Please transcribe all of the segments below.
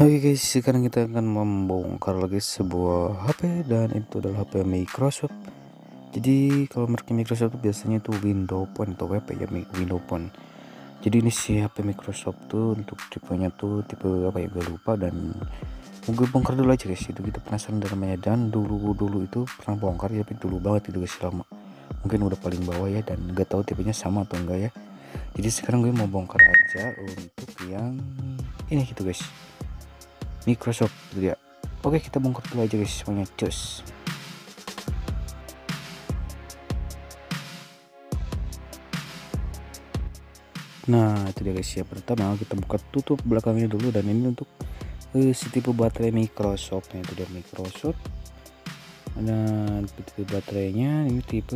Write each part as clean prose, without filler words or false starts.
Oke guys, sekarang kita akan membongkar lagi sebuah HP dan itu adalah HP Microsoft. Jadi kalau merek Microsoft tuh biasanya tuh Windows Phone atau WP ya, Windows Phone. Jadi ini si HP Microsoft tuh untuk tipenya tuh tipe apa ya, gue lupa, dan mau gue bongkar dulu aja guys. Itu kita penasaran namanya, dan dulu itu pernah bongkar ya, tapi dulu banget itu guys, lama. Mungkin udah paling bawah ya, dan gak tahu tipenya sama atau enggak ya. Jadi sekarang gue mau bongkar aja untuk yang ini gitu guys, Microsoft gitu ya. Oke, kita bongkar dulu aja guys semuanya, cus. Nah itu dia guys ya, pertama kita buka tutup belakangnya dulu, dan ini untuk si tipe baterai Microsoft. Nah itu dia Microsoft, dan tipe baterainya ini tipe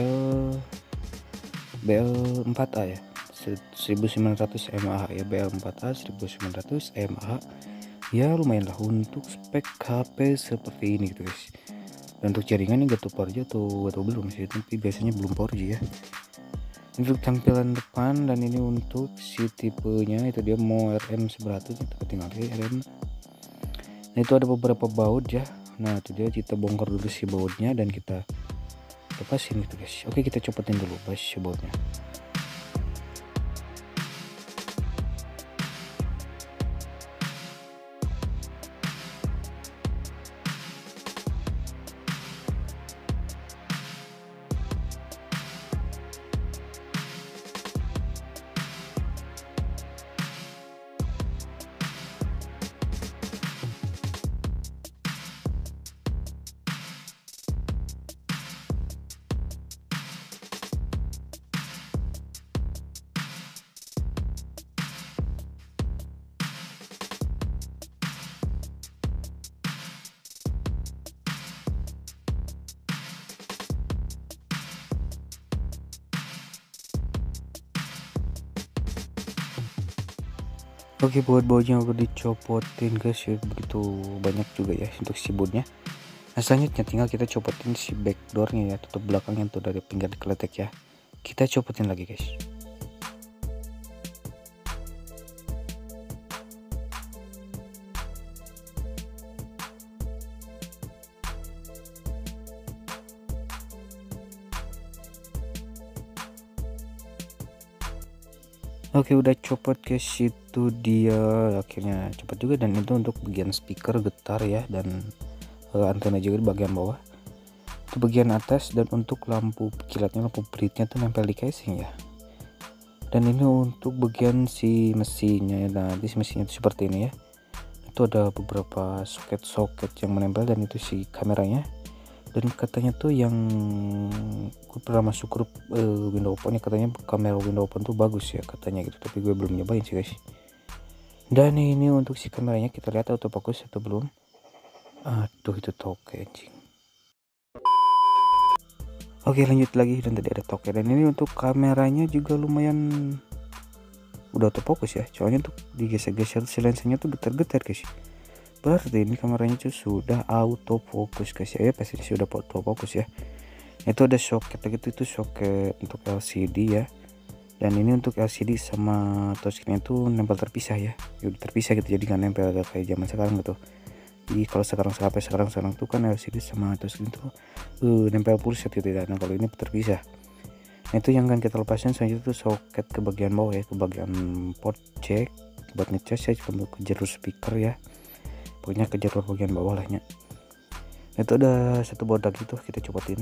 BL4A ya, 1900 mAh ya, BL4A 1900 mAh ya, lumayan lah untuk spek HP seperti ini gitu guys. Dan untuk jaringan ini gak tahu 4G atau belum sih, tapi biasanya belum 4G ya. Untuk tampilan depan, dan ini untuk si tipenya itu dia mau RM100, itu tinggal RM. Nah itu ada beberapa baut ya. Nah itu dia, kita bongkar dulu si bautnya dan kita lepasin gitu guys. Oke, kita copotin dulu si bautnya. Oke, buat bautnya udah dicopotin guys ya, begitu banyak juga ya untuk si bautnya. Nah selanjutnya tinggal kita copotin si backdoornya ya, tutup belakangnya tuh dari pinggir keletek ya, kita copotin lagi guys. Oke, udah copot guys, itu dia akhirnya cepet juga. Dan itu untuk bagian speaker, getar ya, dan antena juga di bagian bawah, itu bagian atas. Dan untuk lampu kilatnya, lampu beritnya tuh nempel di casing ya. Dan ini untuk bagian si mesinnya ya. Nah di mesinnya itu seperti ini ya, itu ada beberapa soket yang menempel, dan itu si kameranya. Dan katanya tuh yang gue pernah masuk grup Windows Phone ya, katanya kamera Windows Phone tuh bagus ya katanya gitu, tapi gue belum nyobain sih guys. Dan ini untuk si kameranya, kita lihat autofocus atau belum. Aduh, itu toke anjing. Oke, lanjut lagi, dan tadi ada toke. Dan ini untuk kameranya juga lumayan udah autofocus ya, soalnya untuk digeser-geser si lensanya tuh getar-getar guys. Berarti ini kameranya tuh sudah autofocus guys ya, pasti sudah autofocus ya. Itu ada soket gitu, itu soket untuk LCD ya. Dan ini untuk LCD sama touchscreen itu nempel terpisah ya, udah terpisah gitu, jadi nggak nempel kayak zaman sekarang gitu. Jadi kalau sekarang tuh kan LCD sama touchscreen tuh nempel pulsa gitu ya. Nah kalau ini terpisah. Nah itu yang akan kita lepasin selanjutnya tuh soket ke bagian bawah ya, ke bagian port jack buat ngecas ya, ke jalur speaker ya, pokoknya ke jalur bagian bawah lahnya. Nah, itu ada satu bodak itu, kita copotin.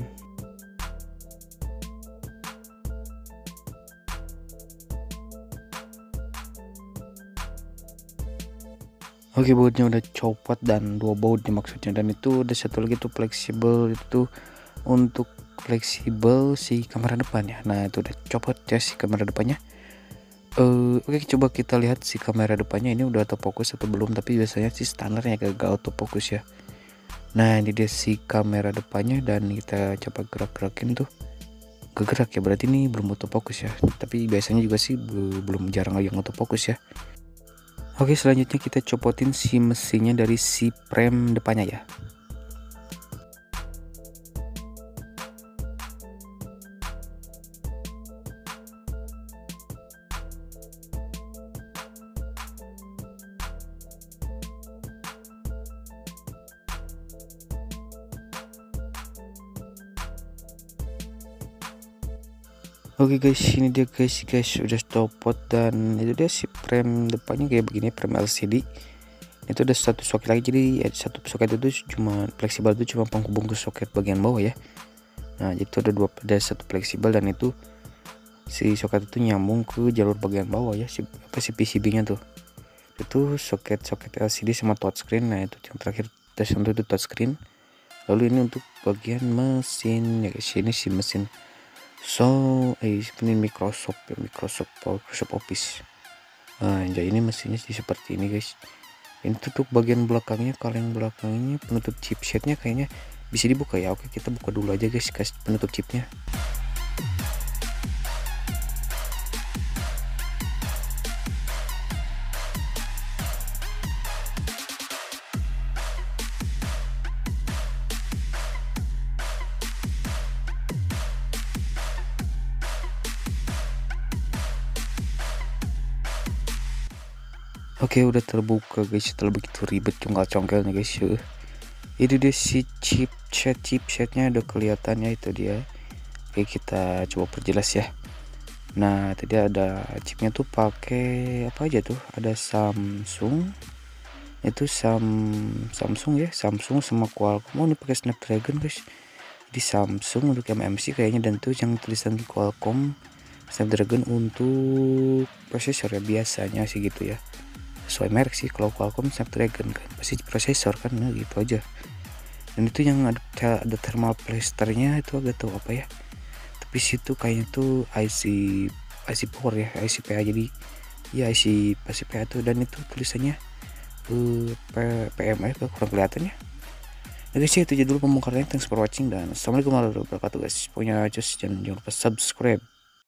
Oke, bautnya udah copot, dan dua bautnya maksudnya. Dan itu ada satu lagi tuh fleksibel, itu untuk fleksibel si kamera depan ya. Nah itu udah copot ya si kamera depannya. Oke, coba kita lihat si kamera depannya ini udah autofocus atau belum, tapi biasanya sih standarnya gagal autofocus ya. Nah ini dia si kamera depannya, dan kita coba gerak-gerakin tuh kegerak ya, berarti ini belum autofocus ya, tapi biasanya juga sih belum, jarang yang autofocus ya. Oke, selanjutnya kita copotin si mesinnya dari si frame depannya ya. Oke guys, ini dia guys udah copot, dan itu dia si frame depannya kayak begini, frame LCD. Itu ada satu soket lagi, jadi satu soket itu cuma fleksibel, itu cuma penghubung ke soket bagian bawah ya. Nah jadi itu ada satu fleksibel, dan itu si soket itu nyambung ke jalur bagian bawah ya, si PCB nya tuh. Itu soket LCD sama touchscreen. Nah itu yang terakhir tes untuk itu touchscreen. Lalu ini untuk bagian mesin ya guys, ini si mesin ini Microsoft Office. Nah jadi ini mesinnya seperti ini guys. Ini tutup bagian belakangnya, kaleng belakangnya, penutup chipsetnya kayaknya bisa dibuka ya. Oke, kita buka dulu aja guys penutup chipnya. Oke, udah terbuka guys, setelah begitu ribet congkel-congkelnya guys. Ini dia si chipsetnya udah kelihatan ya, itu dia. Oke, kita coba perjelas ya. Nah tadi ada chipnya tuh pakai apa aja tuh, ada Samsung, itu Samsung ya, Samsung sama Qualcomm. Ini pakai Snapdragon guys, di Samsung untuk MMC kayaknya, dan tuh yang tulisan di Qualcomm Snapdragon untuk prosesor ya, biasanya sih gitu ya, sesuai merek sih. Kalau Qualcomm Snapdragon kan pasti prosesor kan, nah gitu aja. Dan itu yang ada thermal plasternya itu agak tahu apa ya, tapi situ kayaknya tuh IC power ya, IC PA. Jadi ya IC PA tuh, dan itu tulisannya PMI kurang kelihatan ya. Nah guys, itu aja dulu pembongkarannya. Thanks for watching, dan assalamualaikum warahmatullahi wabarakatuh guys. Pokoknya jangan lupa subscribe.